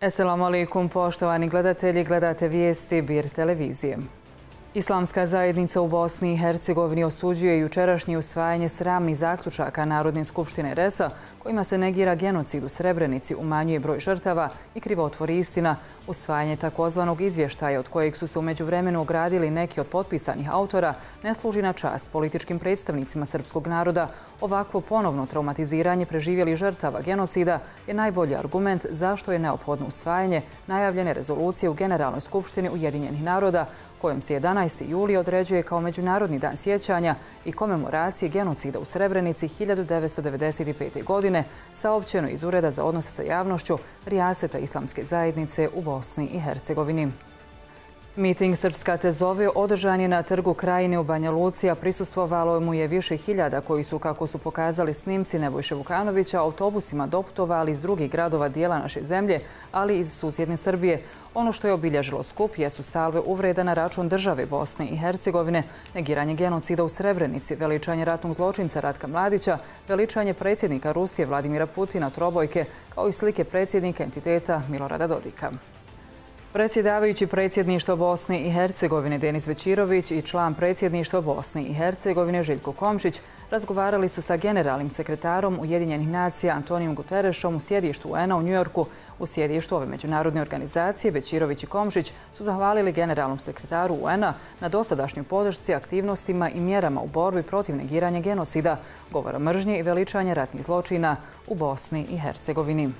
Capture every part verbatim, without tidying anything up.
Esselamu alaikum, poštovani gledatelji, gledate vijesti Bir televizije. Islamska zajednica u Bosni i Hercegovini osuđuje jučerašnje usvajanje sramnih zaključaka Narodne skupštine R E S-a kojima se negira genocid u Srebrenici, umanjuje broj žrtava i krivotvori istina. Usvajanje takozvanog izvještaja od kojeg su se u međuvremenu ogradili neki od potpisanih autora ne služi na čast političkim predstavnicima srpskog naroda. Ovakvo ponovno traumatiziranje preživjelih žrtava genocida je najbolji argument zašto je neophodno usvajanje najavljene rezolucije u Generalnoj skupštini Ujedinjenih naroda, kojom se jedanaesti juli određuje kao Međunarodni dan sjećanja i komemoracije genocida u Srebrenici hiljadu devetsto devedeset pete. godine, saopćeno iz Ureda za odnose sa javnošću Rijaseta Islamske zajednice u Bosni i Hercegovini. Miting Srpska te zove održan je na Trgu Krajine u Banja Luci, a prisustvovalo mu je više hiljada koji su, kako su pokazali snimci Nebojše Vukanovića, autobusima doputovali iz drugih gradova dijela naše zemlje, ali i iz susjedne Srbije. Ono što je obilježilo skup jesu salve uvreda na račun države Bosne i Hercegovine, negiranje genocida u Srebrenici, veličanje ratnog zločinca Ratka Mladića, veličanje predsjednika Rusije Vladimira Putina trobojke, kao i slike predsjednika entiteta Milorada Dodika. Predsjedavajući predsjedništva Bosne i Hercegovine Denis Bećirović i član predsjedništva Bosne i Hercegovine Željko Komšić razgovarali su sa generalnim sekretarom Ujedinjenih nacija Antonijom Guterešom u sjedištu U N-a u Njujorku. U sjedištu ove međunarodne organizacije Bećirović i Komšić su zahvalili generalnom sekretaru U N-a na dosadašnjoj podršci, aktivnostima i mjerama u borbi protiv negiranja genocida, govora mržnje i veličanja ratnih zločina u Bosni i Hercegovini.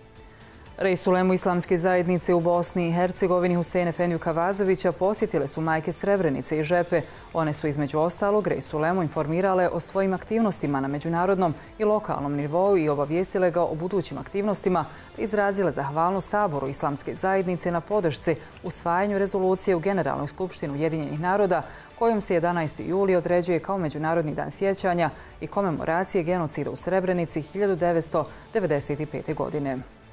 Rej Sulemu Islamske zajednice u Bosni i Hercegovini Husein Efendiju Kavazovića posjetile su majke Srebrenice i Žepe. One su između ostalog Rej Sulemu informirale o svojim aktivnostima na međunarodnom i lokalnom nivou i obavijestile ga o budućim aktivnostima, te izrazile zahvalnost Saboru Islamske zajednice na podršci usvajanju rezolucije u Generalnoj skupštini Ujedinjenih naroda, kojom se jedanaesti juli određuje kao Međunarodni dan sjećanja i komemoracije genocida u Srebrenici hiljadu devetsto devedeset pete. godine.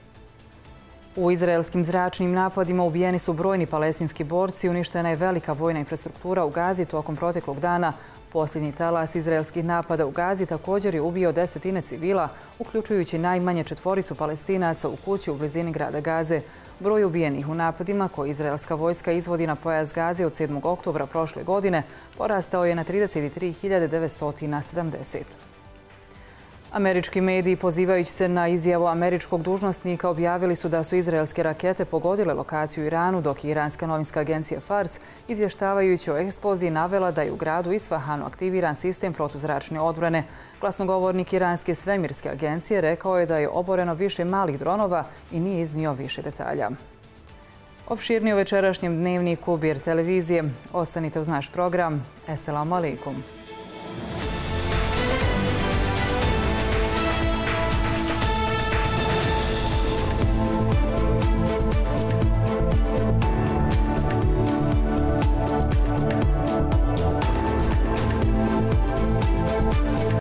U izraelskim zračnim napadima ubijeni su brojni palestinski borci, uništena je velika vojna infrastruktura u Gazi tokom proteklog dana. Posljednji talas izraelskih napada u Gazi također je ubio desetine civila, uključujući najmanje četvoricu Palestinaca u kući u blizini grada Gaze. Broj ubijenih u napadima koje izraelska vojska izvodi na pojas Gaze od sedmog oktobra prošle godine porastao je na trideset tri hiljade devetsto sedamdeset. Američki mediji, pozivajući se na izjavu američkog dužnosnika, objavili su da su izraelske rakete pogodile lokaciju u Iranu, dok je iranska novinska agencija Fars, izvještavajući o eksploziji, navela da je u gradu Isfahanu aktiviran sistem protuzračne odbrane. Glasnogovornik iranske svemirske agencije rekao je da je oboreno više malih dronova i nije iznio više detalja. Opširnije u večerašnjem dnevniku Bir televizije. Ostanite uz naš program. Esselamu alaikum.